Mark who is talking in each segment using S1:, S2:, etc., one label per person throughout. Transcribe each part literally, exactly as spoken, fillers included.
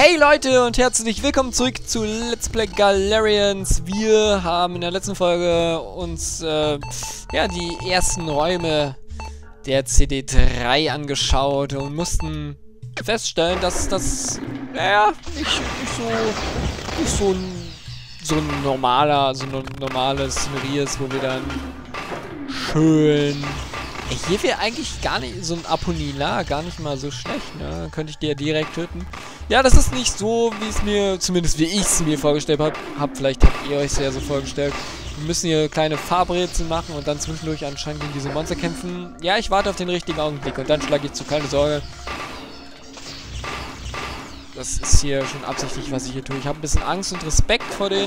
S1: Hey Leute und herzlich willkommen zurück zu Let's Play Galarians. Wir haben in der letzten Folge uns äh, ja, die ersten Räume der C D drei angeschaut und mussten feststellen, dass das naja, nicht, nicht so nicht so ein, so ein normaler, so eine normale Szenerie ist, wo wir dann schön... Hier wäre eigentlich gar nicht so ein Aponilar, gar nicht mal so schlecht, ne? Könnte ich dir ja direkt töten. Ja, das ist nicht so, wie es mir, zumindest wie ich es mir vorgestellt habe. Hab, vielleicht habt ihr euch es ja so vorgestellt. Wir müssen hier kleine Farbrätsel machen und dann zwischendurch anscheinend gegen diese Monster kämpfen. Ja, ich warte auf den richtigen Augenblick und dann schlage ich zu, keine Sorge. Das ist hier schon absichtlich, was ich hier tue. Ich habe ein bisschen Angst und Respekt vor den...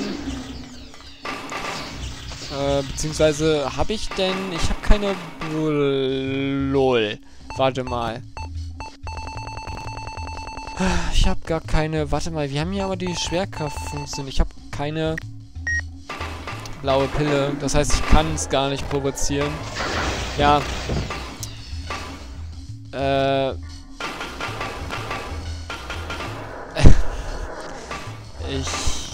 S1: Äh, beziehungsweise habe ich denn... Ich habe keine... Lol. Warte mal. Ich habe gar keine... Warte mal, wir haben hier aber die Schwerkraftfunktion. Ich habe keine blaue Pille. Das heißt, ich kann es gar nicht provozieren. Ja. Äh... ich...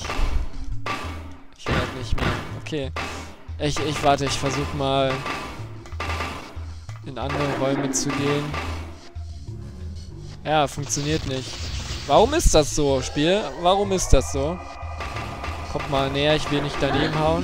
S1: Ich werde nicht mehr. Okay. Ich, ich warte, ich versuche mal in andere Räume zu gehen. Ja, funktioniert nicht. Warum ist das so, Spiel? Warum ist das so? Kommt mal näher, ich will nicht daneben hauen.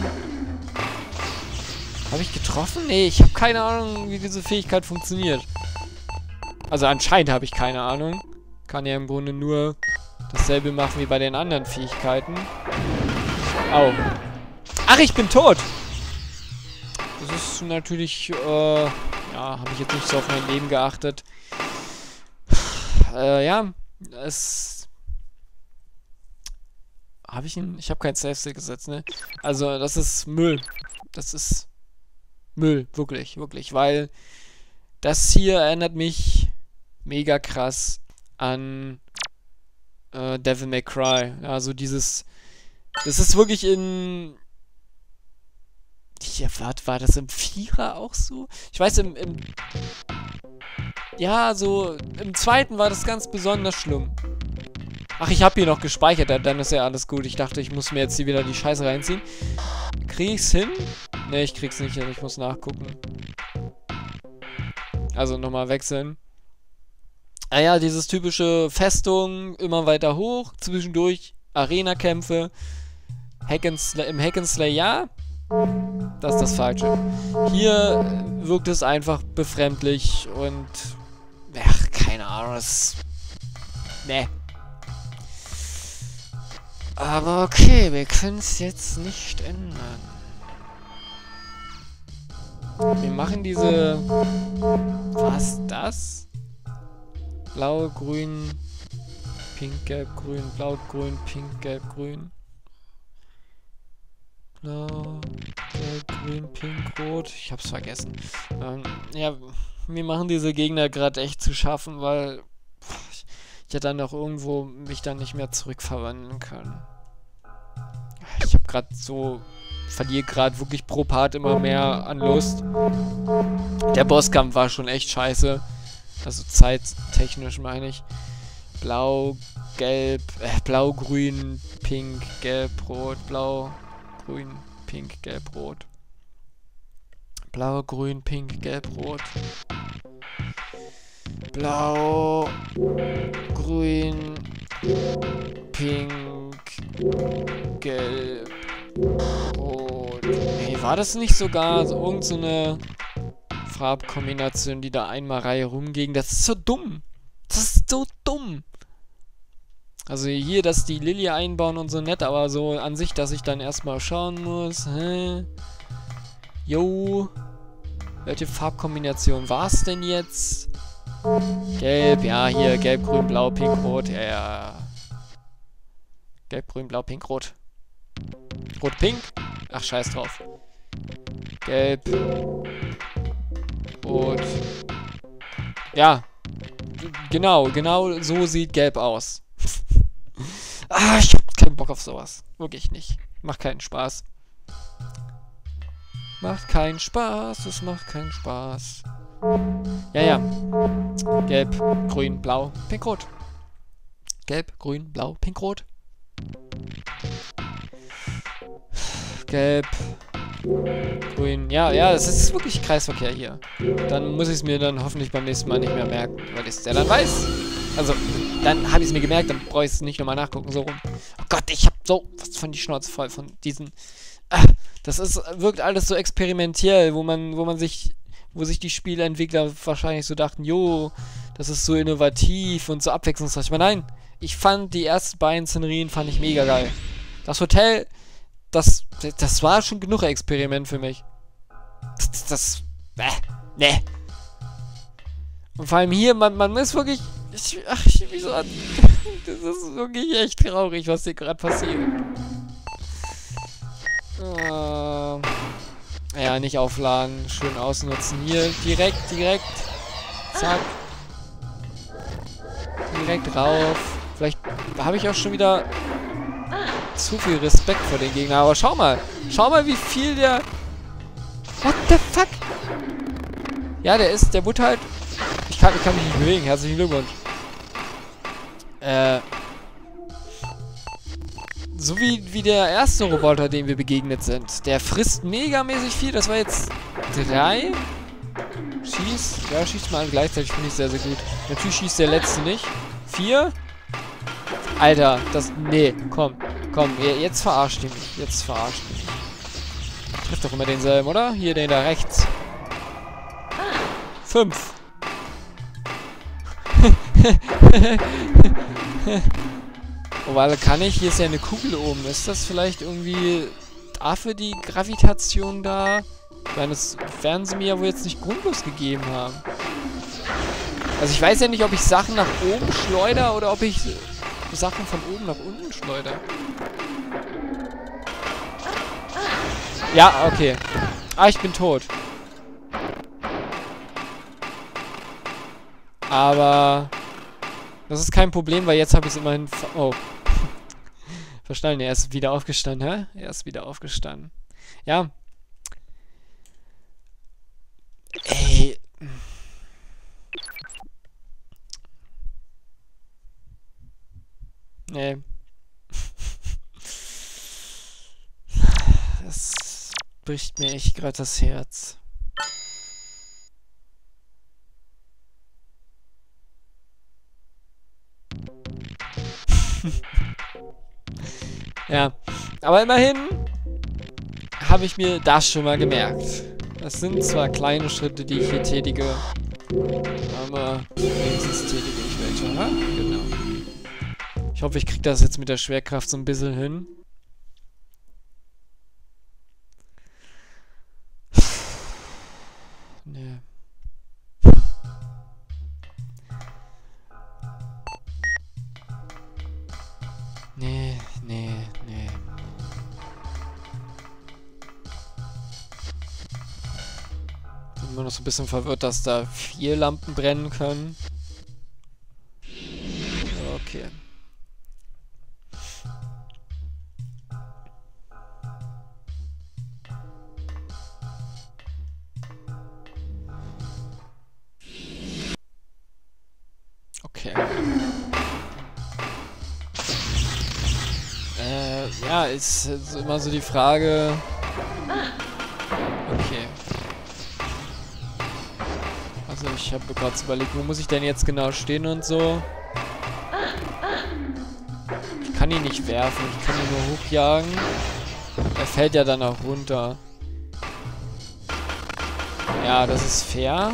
S1: Habe ich getroffen? Nee, ich habe keine Ahnung, wie diese Fähigkeit funktioniert. Also anscheinend habe ich keine Ahnung. Kann ja im Grunde nur dasselbe machen wie bei den anderen Fähigkeiten. Au. Ach, ich bin tot! Das ist natürlich, äh, ja, habe ich jetzt nicht so auf mein Leben geachtet. Äh, ja, es... Habe ich ihn? Ich habe kein Safe-State gesetzt, ne? Also, das ist Müll. Das ist Müll, wirklich, wirklich, weil das hier erinnert mich mega krass an äh, Devil May Cry. Also dieses... Das ist wirklich in... Ja, warte, war das im Vierer auch so? Ich weiß, im, im... Ja, so... Im zweiten war das ganz besonders schlimm. Ach, ich habe hier noch gespeichert, dann ist ja alles gut. Ich dachte, ich muss mir jetzt hier wieder die Scheiße reinziehen. Krieg ich's hin? Ne, ich krieg's nicht hin. Ich muss nachgucken. Also nochmal wechseln. Ah ja, dieses typische Festung, immer weiter hoch, zwischendurch Arena-Kämpfe. Hack and Slay, im Hack and Slay, ja. Das ist das Falsche. Hier wirkt es einfach befremdlich und... Ach, keine Ahnung, das... Ne. Aber okay, wir können es jetzt nicht ändern. Wir machen diese... Was das? Blau, grün, pink, gelb, grün, blau, grün, pink, gelb, grün. Blau, gelb, grün, pink, rot. Ich hab's vergessen. Ähm, ja, mir machen diese Gegner gerade echt zu schaffen, weil ich, ich ja dann auch irgendwo mich dann nicht mehr zurückverwandeln kann. Ich hab gerade so... verliere gerade wirklich pro Part immer mehr an Lust. Der Bosskampf war schon echt scheiße. Also zeittechnisch meine ich. Blau, gelb, äh, blau, grün, pink, gelb, rot, blau... Grün, pink, gelb, rot. Blau, grün, pink, gelb, rot. Blau, grün, pink, gelb, rot. Nee, war das nicht sogar so irgend so eine Farbkombination, die da einmal Reihe rumging? Das ist so dumm. Das ist so dumm. Also hier, dass die Lilie einbauen und so nett, aber so an sich, dass ich dann erstmal schauen muss. Hä? Jo. Welche Farbkombination war es denn jetzt? Gelb, ja, hier, gelb, grün, blau, pink, rot. Ja, ja. Gelb, grün, blau, pink, rot. Rot, pink. Ach, scheiß drauf. Gelb. Rot. Ja. Genau, genau so sieht gelb aus. Ah, ich hab keinen Bock auf sowas. Wirklich nicht. Macht keinen Spaß. Macht keinen Spaß. Es macht keinen Spaß. Ja, ja. Gelb, grün, blau, pink, rot. Gelb, grün, blau, pink, rot. Gelb. Grün. Ja, ja, es ist wirklich Kreisverkehr hier. Dann muss ich es mir dann hoffentlich beim nächsten Mal nicht mehr merken, weil ich es ja dann weiß. Also, dann habe ich es mir gemerkt, dann brauche ich es nicht nochmal nachgucken, so rum. Oh Gott, ich habe so was von die Schnauze voll von diesen... Ah, das ist, wirkt alles so experimentell, wo man, wo man sich... Wo sich die Spieleentwickler wahrscheinlich so dachten, jo, das ist so innovativ und so abwechslungsreich. Aber nein, ich fand die ersten beiden Szenerien fand ich mega geil. Das Hotel, das, das war schon genug Experiment für mich. Das, das, äh, ne. Und vor allem hier, man, man ist wirklich, ich, ach, ich, wieso, das ist wirklich echt traurig, was hier gerade passiert. Ähm... Ja, nicht aufladen. Schön ausnutzen. Hier, direkt, direkt. Zack. Direkt rauf. Vielleicht habe ich auch schon wieder zu viel Respekt vor den Gegnern. Aber schau mal. Schau mal, wie viel der... What the fuck? Ja, der ist... Der wurde halt... Ich kann, ich kann mich nicht bewegen. Herzlichen Glückwunsch. Äh... So wie, wie der erste Roboter, dem wir begegnet sind. Der frisst megamäßig viel. Das war jetzt drei. Schießt. Ja, schießt mal an gleichzeitig. Finde ich sehr, sehr gut. Natürlich schießt der letzte nicht. Vier. Alter, das... Nee, komm. Komm, jetzt verarscht ihr mich. Jetzt verarscht ihr mich. Trifft doch immer denselben, oder? Hier, den da rechts. Fünf. Oh, weil kann ich... Hier ist ja eine Kugel oben. Ist das vielleicht irgendwie dafür die Gravitation da? Ich meine, das werden sie mir ja wohl jetzt nicht grundlos gegeben haben. Also ich weiß ja nicht, ob ich Sachen nach oben schleudere oder ob ich Sachen von oben nach unten schleudere. Ja, okay. Ah, ich bin tot. Aber... Das ist kein Problem, weil jetzt habe ich es immerhin... Oh. Verstanden, er ist wieder aufgestanden, hä? Er ist wieder aufgestanden. Ja. Ey. Nee. Das bricht mir echt gerade das Herz. Ja, aber immerhin habe ich mir das schon mal gemerkt. Das sind zwar kleine Schritte, die ich hier tätige, aber wenigstens tätige ich welche, ha? Genau. Ich hoffe, ich kriege das jetzt mit der Schwerkraft so ein bisschen hin. Nee. Nee, nee, nee. Bin immer noch so ein bisschen verwirrt, dass da vier Lampen brennen können. Okay. Okay. Äh, ja, ist, ist immer so die Frage... Okay. Also ich habe gerade überlegt, wo muss ich denn jetzt genau stehen und so. Ich kann ihn nicht werfen, ich kann ihn nur hochjagen. Er fällt ja dann auch runter. Ja, das ist fair.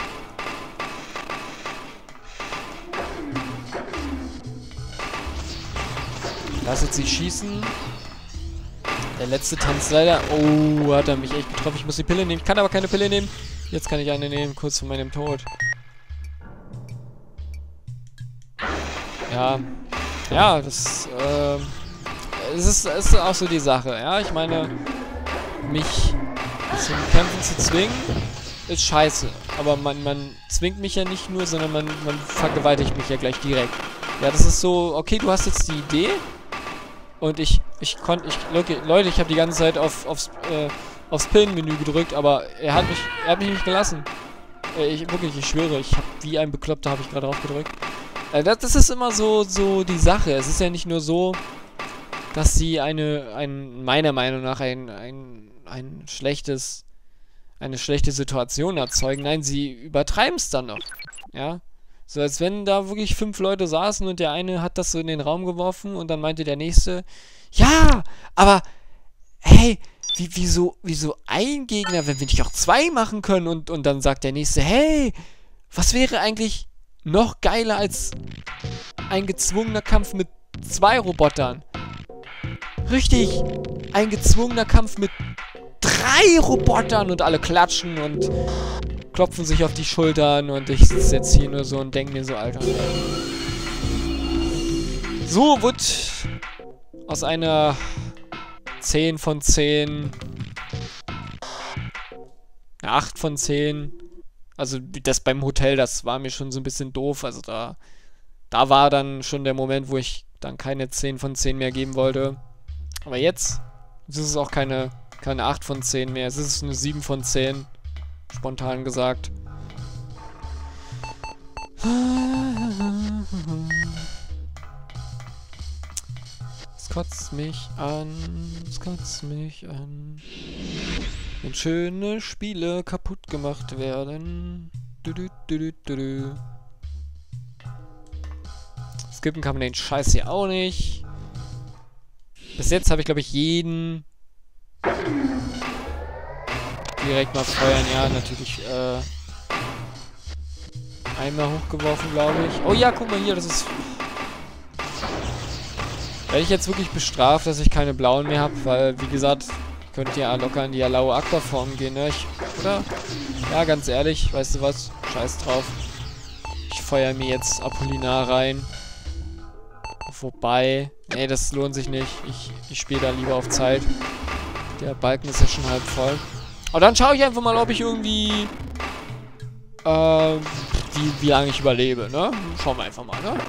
S1: Lass jetzt sie schießen. Der letzte tanzt leider. Oh, hat er mich echt getroffen. Ich muss die Pille nehmen. Ich kann aber keine Pille nehmen. Jetzt kann ich eine nehmen, kurz vor meinem Tod. Ja. Ja, das, ähm... Es ist, es ist auch so die Sache, ja. Ich meine, mich zum Kämpfen zu zwingen, ist scheiße. Aber man, man zwingt mich ja nicht nur, sondern man, man vergewaltigt mich ja gleich direkt. Ja, das ist so, okay, du hast jetzt die Idee. Und ich, ich konnte, ich, Leute, ich habe die ganze Zeit auf, aufs, äh, aufs Pillenmenü gedrückt, aber er hat mich, er hat mich nicht gelassen. Äh, ich, wirklich, ich schwöre, ich habe wie ein Bekloppter habe ich gerade drauf gedrückt. Äh, das, das ist immer so, so die Sache. Es ist ja nicht nur so, dass sie eine, ein, meiner Meinung nach ein, ein, ein schlechtes, eine schlechte Situation erzeugen. Nein, sie übertreiben es dann noch. Ja. So als wenn da wirklich fünf Leute saßen und der eine hat das so in den Raum geworfen und dann meinte der nächste, ja, aber hey, wie, wieso, wieso ein Gegner, wenn wir nicht auch zwei machen können? Und, und dann sagt der nächste, hey, was wäre eigentlich noch geiler als ein gezwungener Kampf mit zwei Robotern? Richtig, ein gezwungener Kampf mit drei Robotern und alle klatschen und klopfen sich auf die Schultern und ich sitze jetzt hier nur so und denke mir so, Alter. So wird aus einer zehn von zehn acht von zehn. Also das beim Hotel, das war mir schon so ein bisschen doof. Also da, da war dann schon der Moment, wo ich dann keine zehn von zehn mehr geben wollte. Aber jetzt, jetzt ist es auch keine, keine acht von zehn mehr. Es ist eine sieben von zehn. Spontan gesagt. Es kotzt mich an, es kotzt mich an. Wenn schöne Spiele kaputt gemacht werden. Du, du, du, du, du, du. Skippen kann man den Scheiß hier auch nicht. Bis jetzt habe ich, glaube ich, jeden direkt mal feuern. Ja, natürlich äh, einmal hochgeworfen, glaube ich. Oh ja, guck mal hier, das ist... Werde ich jetzt wirklich bestraft, dass ich keine blauen mehr habe, weil, wie gesagt, könnt ihr ja locker in die Allahu Akbar Form gehen, ne? Ich, oder? Ja, ganz ehrlich, weißt du was? Scheiß drauf. Ich feuer mir jetzt Apolinar rein. Wobei... Nee, das lohnt sich nicht. Ich, ich spiele da lieber auf Zeit. Der Balken ist ja schon halb voll. Aber dann schaue ich einfach mal, ob ich irgendwie... Ähm... Wie, wie lange ich überlebe, ne? Schauen wir einfach mal, ne?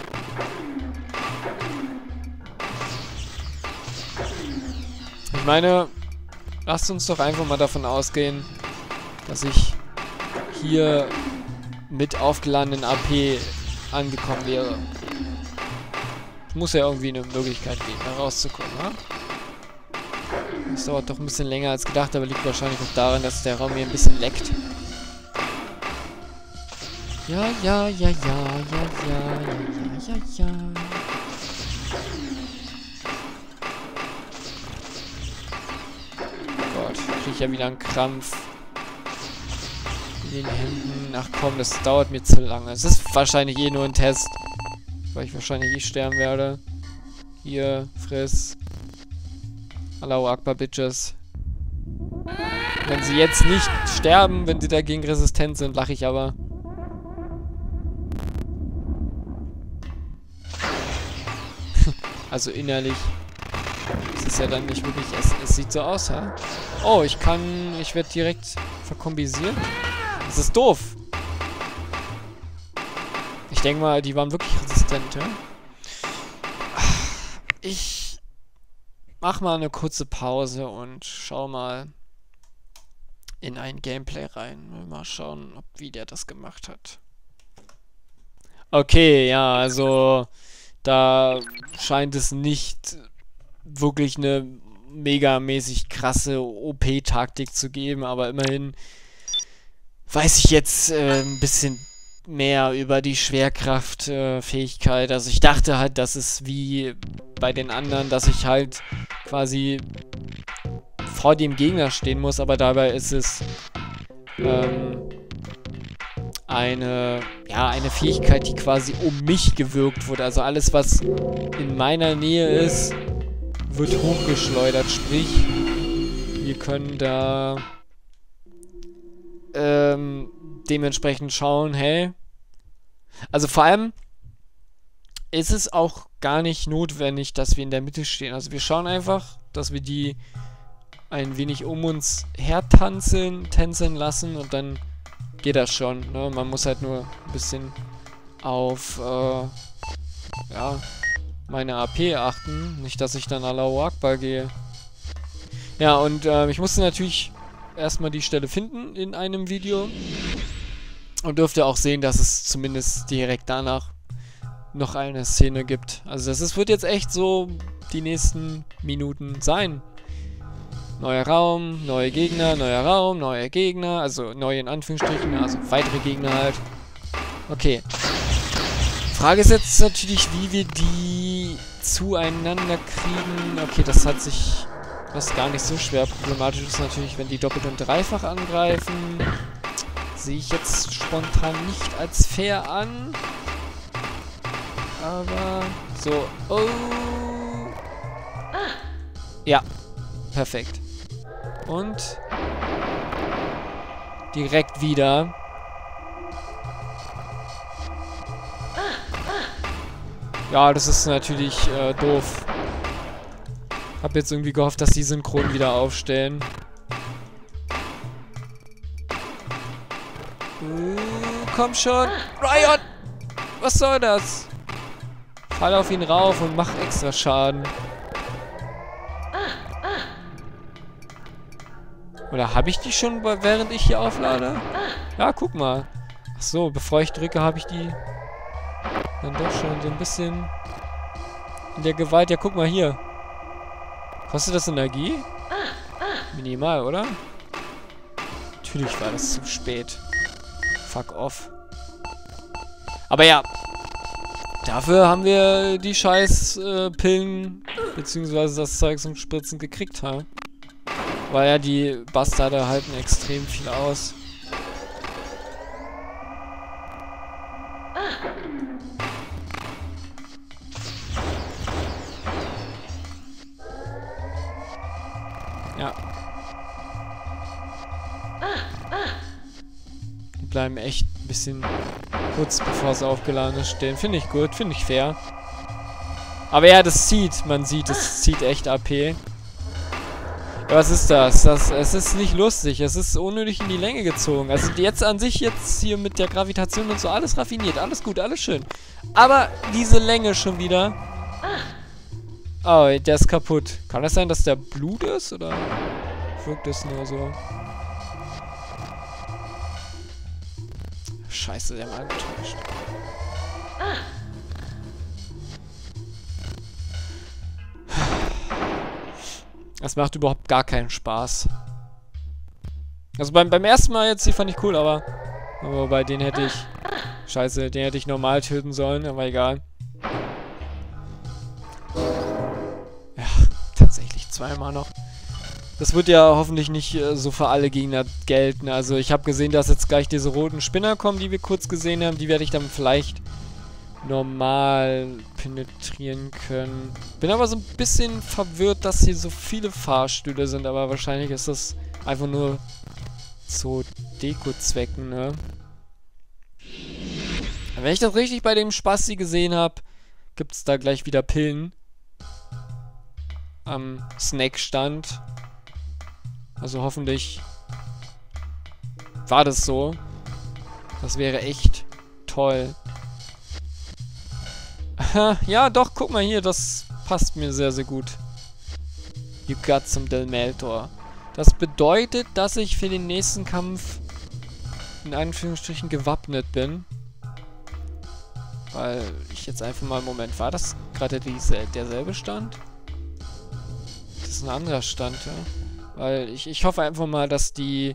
S1: Ich meine... Lasst uns doch einfach mal davon ausgehen, dass ich hier mit aufgeladenen A P angekommen wäre. Es muss ja irgendwie eine Möglichkeit geben, da rauszukommen, ne? Das dauert doch ein bisschen länger als gedacht, aber liegt wahrscheinlich auch daran, dass der Raum hier ein bisschen leckt. Ja, ja, ja, ja, ja, ja, ja, ja, ja, ja. Kriege ich ja wieder einen Krampf in den Händen. Ach komm, das dauert mir zu lange. Es ist wahrscheinlich eh nur ein Test, weil ich wahrscheinlich eh sterben werde. Hier, friss. Allahu Akbar, Bitches. Wenn sie jetzt nicht sterben, wenn sie dagegen resistent sind, lache ich aber. Also innerlich. Es ist ja dann nicht wirklich... Es, es sieht so aus, ha? Oh, ich kann... Ich werde direkt verkombisiert. Das ist doof. Ich denke mal, die waren wirklich resistent, ja? Ich mach mal eine kurze Pause und schau mal in ein Gameplay rein. Mal schauen, ob wie der das gemacht hat. Okay, ja, also... Da scheint es nicht... wirklich eine megamäßig krasse O P-Taktik zu geben, aber immerhin weiß ich jetzt äh, ein bisschen mehr über die Schwerkraftfähigkeit. Äh, also ich dachte halt, dass es wie bei den anderen, dass ich halt quasi vor dem Gegner stehen muss, aber dabei ist es ähm, eine, ja, eine Fähigkeit, die quasi um mich gewirkt wurde. Also alles, was in meiner Nähe ist, wird hochgeschleudert, sprich, wir können da ähm, dementsprechend schauen, hey, also vor allem ist es auch gar nicht notwendig, dass wir in der Mitte stehen. Also wir schauen einfach, dass wir die ein wenig um uns hertanzen, tänzeln lassen und dann geht das schon, ne? Man muss halt nur ein bisschen auf, äh, ja, meine A P achten. Nicht, dass ich dann Allahu Akbar gehe. Ja, und äh, ich musste natürlich erstmal die Stelle finden in einem Video. Und dürfte auch sehen, dass es zumindest direkt danach noch eine Szene gibt. Also das ist, wird jetzt echt so die nächsten Minuten sein. Neuer Raum, neue Gegner, neuer Raum, neue Gegner, also neue in Anführungsstrichen, also weitere Gegner halt. Okay. Frage ist jetzt natürlich, wie wir die zueinander kriegen. Okay, das hat sich... Das ist gar nicht so schwer. Problematisch ist natürlich, wenn die doppelt und dreifach angreifen. Sehe ich jetzt spontan nicht als fair an. Aber... So. Oh. Ja. Perfekt. Und... direkt wieder... Ja, das ist natürlich äh, doof. Hab jetzt irgendwie gehofft, dass die synchron wieder aufstehen. Uh, komm schon. Ryan! Was soll das? Fall auf ihn rauf und mach extra Schaden. Oder habe ich die schon, während ich hier auflade? Ja, guck mal. Ach so, bevor ich drücke, habe ich die... dann doch schon so ein bisschen in der Gewalt. Ja, guck mal hier. Kostet das Energie? Minimal, oder? Natürlich war das zu spät. Fuck off. Aber ja. Dafür haben wir die scheiß äh, Pillen beziehungsweise das Zeug zum Spritzen gekriegt, ha? Weil ja die Bastarde halten extrem viel aus. Ja. Die bleiben echt ein bisschen kurz bevor sie aufgeladen ist stehen. Finde ich gut, finde ich fair. Aber ja, das zieht, man sieht, es zieht echt A P. Ja, was ist das? das? Es ist nicht lustig, es ist unnötig in die Länge gezogen. Also jetzt an sich jetzt hier mit der Gravitation und so, alles raffiniert, alles gut, alles schön. Aber diese Länge schon wieder... Oh, der ist kaputt. Kann das sein, dass der Blut ist, oder wirkt es nur so? Scheiße, der mal getäuscht. Das macht überhaupt gar keinen Spaß. Also beim, beim ersten Mal jetzt, die fand ich cool, aber... Aber bei denen hätte ich... Scheiße, den hätte ich normal töten sollen, aber egal. Zweimal noch. Das wird ja hoffentlich nicht äh, so für alle Gegner gelten. Also ich habe gesehen, dass jetzt gleich diese roten Spinner kommen, die wir kurz gesehen haben. Die werde ich dann vielleicht normal penetrieren können. Bin aber so ein bisschen verwirrt, dass hier so viele Fahrstühle sind. Aber wahrscheinlich ist das einfach nur zu Deko-Zwecken, ne? Wenn ich das richtig bei dem Spasti gesehen habe, gibt es da gleich wieder Pillen am Snackstand. Also hoffentlich war das so. Das wäre echt toll. Ja, doch, guck mal hier, das passt mir sehr, sehr gut. You got some Delmeltor. Das bedeutet, dass ich für den nächsten Kampf in Anführungsstrichen gewappnet bin. Weil ich jetzt einfach mal... Moment, war das gerade diese, derselbe Stand? Das ist ein anderer Stand, ja. Weil ich, ich hoffe einfach mal, dass die...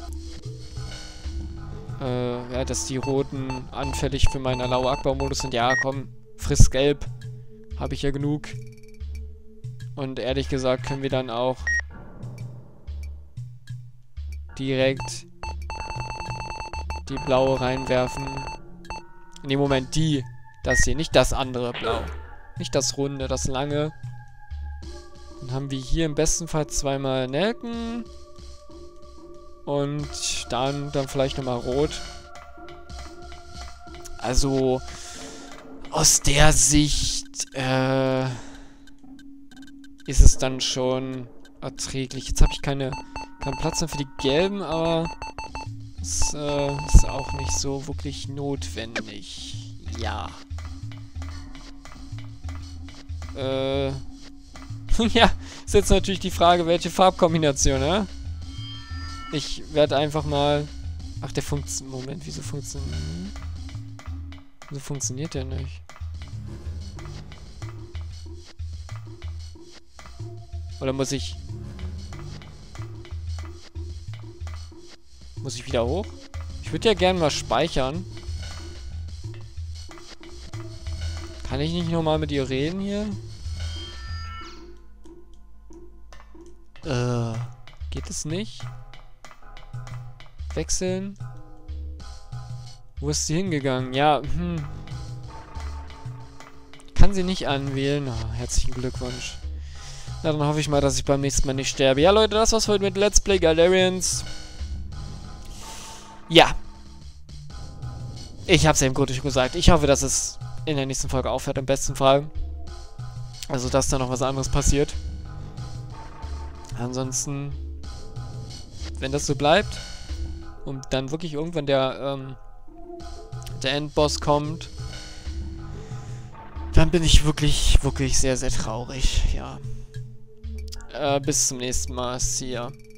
S1: Äh, ja, dass die Roten anfällig für meinen Allahu Akbar-Modus sind. Ja, komm, friss Gelb. Habe ich ja genug. Und ehrlich gesagt können wir dann auch direkt die blaue reinwerfen. In dem Moment die. Das hier, nicht das andere Blau. Nicht das runde, das lange. Dann haben wir hier im besten Fall zweimal Nelken. Und dann, dann vielleicht nochmal Rot. Also, aus der Sicht, äh, ist es dann schon erträglich. Jetzt habe ich keine, keinen Platz mehr für die Gelben, aber es äh, ist auch nicht so wirklich notwendig. Ja. Äh, ja, ist jetzt natürlich die Frage, welche Farbkombination, ne? Ich werde einfach mal... Ach, der funktioniert... Moment, wieso funktioniert... Wieso funktioniert der nicht? Oder muss ich... Muss ich wieder hoch? Ich würde ja gerne mal speichern. Kann ich nicht nochmal mit ihr reden hier? Äh, geht es nicht? Wechseln? Wo ist sie hingegangen? Ja, hm. Kann sie nicht anwählen. Oh, herzlichen Glückwunsch. Na, dann hoffe ich mal, dass ich beim nächsten Mal nicht sterbe. Ja, Leute, das war's heute mit Let's Play Galarians. Ja. Ich hab's ja im Grunde schon gesagt. Ich hoffe, dass es in der nächsten Folge aufhört, im besten Fall. Also, dass da noch was anderes passiert. Ansonsten, wenn das so bleibt und dann wirklich irgendwann der, ähm, der Endboss kommt, dann bin ich wirklich, wirklich sehr, sehr traurig. Ja. Äh, bis zum nächsten Mal. See ya.